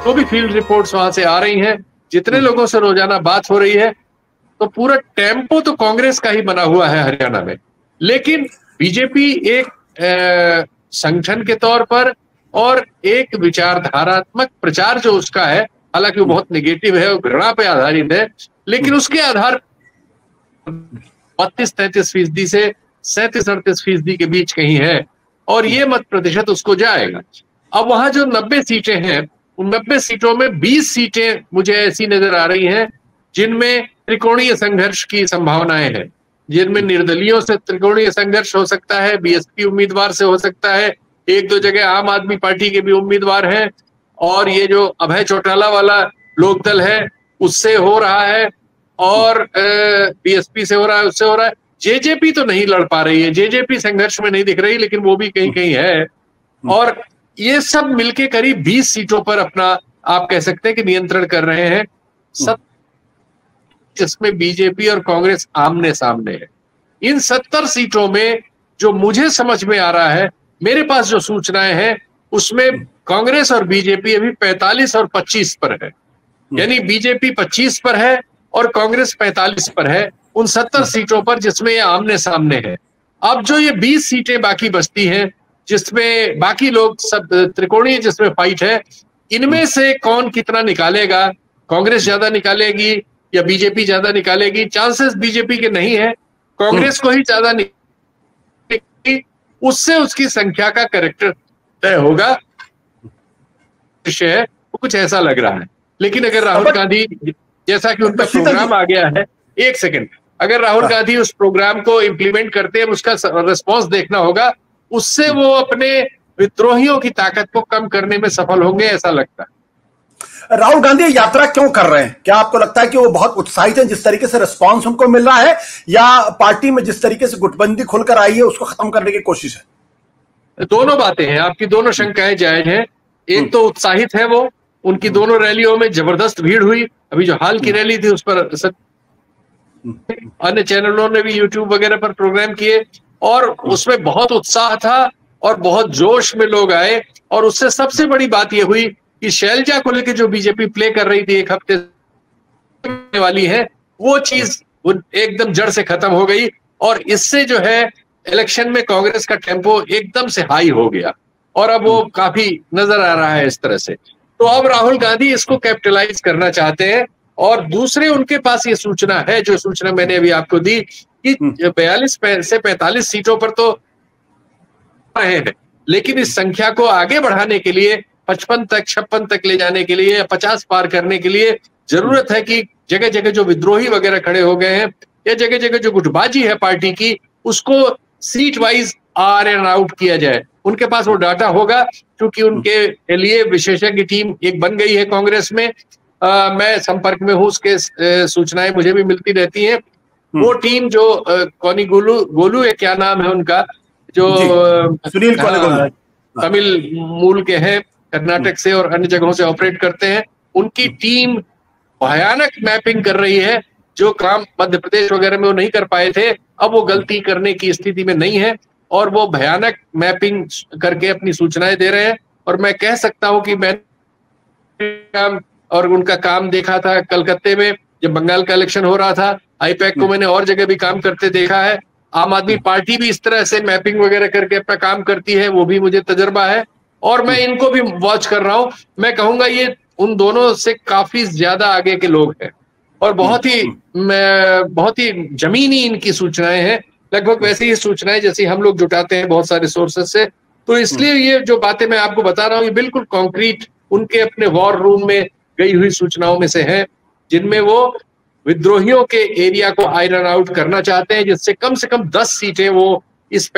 जो भी field reports वहां से आ रही हैं, जितने लोगों से रोजाना बात हो रही है, तो पूरा टेम्पो तो कांग्रेस का ही बना हुआ है हरियाणा में। लेकिन बीजेपी एक संगठन के तौर पर और एक विचारधारात्मक प्रचार जो उसका है, हालांकि वो बहुत नेगेटिव है और घृणा पे आधारित है, लेकिन उसके आधार 32-33% से 37-38% के बीच कहीं है, और ये मत प्रतिशत उसको जाएगा। अब वहां जो 90 सीटें हैं, उन 90 सीटों में 20 सीटें मुझे ऐसी नजर आ रही हैं जिनमें त्रिकोणीय संघर्ष की संभावनाएं हैं, जिनमें निर्दलीयों से त्रिकोणीय संघर्ष हो सकता है, बीएसपी उम्मीदवार से हो सकता है, एक दो जगह आम आदमी पार्टी के भी उम्मीदवार हैं, और ये जो अभय चौटाला वाला लोकदल है उससे हो रहा है, और बीएसपी से हो रहा है, उससे हो रहा है। जेजेपी तो नहीं लड़ पा रही है, जेजेपी संघर्ष में नहीं दिख रही, लेकिन वो भी कहीं कहीं है। और ये सब मिलके करीब 20 सीटों पर अपना आप कह सकते हैं कि नियंत्रण कर रहे हैं, सब जिसमें बीजेपी और कांग्रेस आमने सामने है। इन 70 सीटों में जो मुझे समझ में आ रहा है, मेरे पास जो सूचनाएं हैं, उसमें कांग्रेस और बीजेपी अभी 45 और 25 पर है, यानी बीजेपी 25 पर है और कांग्रेस 45 पर है उन 70 सीटों पर जिसमें ये आमने सामने है। अब जो ये 20 सीटें बाकी बचती हैं, जिसमें बाकी लोग सब त्रिकोणीय जिसमें फाइट है, इनमें से कौन कितना निकालेगा, कांग्रेस ज्यादा निकालेगी या बीजेपी ज्यादा निकालेगी? चांसेस बीजेपी के नहीं है, कांग्रेस को ही ज्यादा निकालेगी, उससे उसकी संख्या का कैरेक्टर तय होगा। विषय है वो कुछ ऐसा लग रहा है। लेकिन अगर राहुल गांधी, जैसा कि उनका प्रोग्राम आ गया है, एक सेकंड, अगर राहुल गांधी उस प्रोग्राम को इंप्लीमेंट करते हैं, उसका रिस्पॉन्स देखना होगा, उससे वो अपने विद्रोहियों की ताकत को कम करने में सफल होंगे, ऐसा लगता है। राहुल गांधी यात्रा क्यों कर रहे हैं? क्या आपको लगता है कि वो बहुत उत्साहित हैं जिस तरीके से रिस्पांस उनको मिल रहा है, या पार्टी में जिस तरीके से गुटबंदी खुलकर आई है उसको खत्म करने की कोशिश है? दोनों बातें हैं, आपकी दोनों शंकाएं जायज हैं। एक तो उत्साहित है वो, उनकी दोनों रैलियों में जबरदस्त भीड़ हुई। अभी जो हाल की रैली थी उस पर अन्य चैनलों ने भी यूट्यूब वगैरह पर प्रोग्राम किए, और उसमें बहुत उत्साह था और बहुत जोश में लोग आए। और उससे सबसे बड़ी बात यह हुई कि शैलजा को लेकर जो बीजेपी प्ले कर रही थी एक हफ्ते वाली है, वो चीज एकदम जड़ से खत्म हो गई, और इससे जो है इलेक्शन में कांग्रेस का टेम्पो एकदम से हाई हो गया, और अब वो काफी नजर आ रहा है इस तरह से। तो अब राहुल गांधी इसको कैपिटलाइज करना चाहते हैं। और दूसरे उनके पास ये सूचना है, जो सूचना मैंने अभी आपको दी, कि 42 से 45 सीटों पर तो रहे हैं, लेकिन इस संख्या को आगे बढ़ाने के लिए 55 तक 56 तक ले जाने के लिए या 50 पार करने के लिए जरूरत है कि जगह जगह जो विद्रोही वगैरह खड़े हो गए हैं, या जगह जगह जो गुटबाजी है पार्टी की, उसको सीट वाइज आर एंड आउट किया जाए। उनके पास वो डाटा होगा, क्योंकि उनके लिए विशेषज्ञ टीम एक बन गई है कांग्रेस में। मैं संपर्क में हूँ, उसके सूचनाएं मुझे भी मिलती रहती हैं। वो टीम जो कौनी गोलू है, क्या नाम है उनका, जो सुनील तमिल मूल के हैं, कर्नाटक से और अन्य जगहों से ऑपरेट करते हैं, उनकी टीम भयानक मैपिंग कर रही है, जो काम मध्य प्रदेश वगैरह में वो नहीं कर पाए थे, अब वो गलती करने की स्थिति में नहीं है, और वो भयानक मैपिंग करके अपनी सूचनाएं दे रहे हैं। और मैं कह सकता हूं कि मैंने और उनका काम देखा था कलकत्ते में, जब बंगाल का इलेक्शन हो रहा था। आईपैक को मैंने और जगह भी काम करते देखा है। आम आदमी पार्टी भी इस तरह से मैपिंग वगैरह करके अपना काम करती है, वो भी मुझे तजर्बा है, और मैं इनको भी वॉच कर रहा हूं। मैं कहूंगा ये उन दोनों से काफी ज्यादा आगे के लोग हैं, और बहुत ही जमीनी इनकी सूचनाएं हैं, लगभग वैसी ही सूचनाएं जैसी हम लोग जुटाते हैं बहुत सारे सोर्सेस से। तो इसलिए ये जो बातें मैं आपको बता रहा हूँ, ये बिल्कुल कॉन्क्रीट उनके अपने वॉर रूम में गई हुई सूचनाओं में से है, जिनमें वो विद्रोहियों के एरिया को आयरन आउट करना चाहते हैं, जिससे कम से कम 10 सीटें वो इस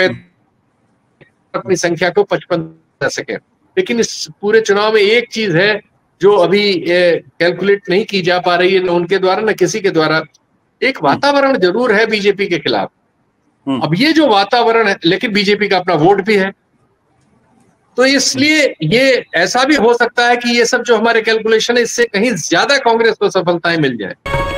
अपनी संख्या को 55 कर सके। लेकिन इस पूरे चुनाव में एक चीज है जो अभी कैलकुलेट नहीं की जा पा रही है, न उनके द्वारा न किसी के द्वारा। एक वातावरण जरूर है बीजेपी के खिलाफ। अब ये जो वातावरण है, लेकिन बीजेपी का अपना वोट भी है, तो इसलिए ये ऐसा भी हो सकता है कि ये सब जो हमारे कैलकुलेशन है, इससे कहीं ज्यादा कांग्रेस को सफलताएं मिल जाए।